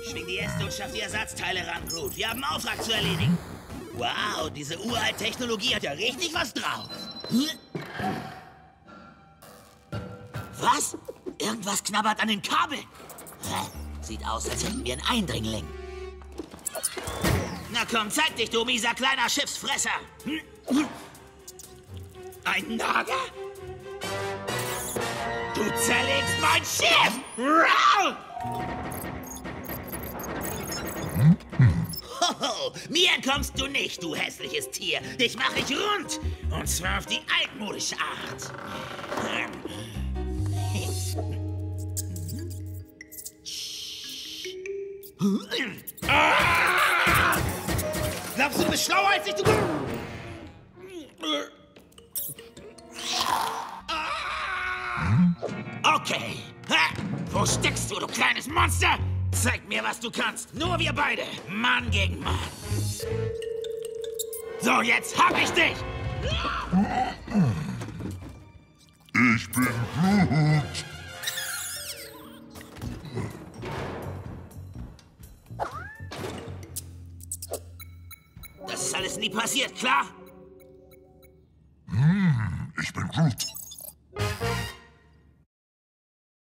Schwing die Äste und schaff die Ersatzteile ran, Groot. Wir haben einen Auftrag zu erledigen. Wow, diese uralte Technologie hat ja richtig was drauf. Was? Irgendwas knabbert an den Kabeln. Sieht aus, als hätten wir einen Eindringling. Na komm, zeig dich, du mieser kleiner Schiffsfresser. Ein Nager? Du zerlegst mein Schiff! Hoho, mir entkommst du nicht, du hässliches Tier. Dich mach ich rund. Und zwar auf die altmodische Art. Glaubst du, du bist schlauer als ich? Du... Okay. Wo steckst du, du kleines Monster? Zeig mir, was du kannst. Nur wir beide. Mann gegen Mann. So, jetzt hab ich dich. Ich bin Groot. Das ist alles nie passiert, klar? Ich bin Groot.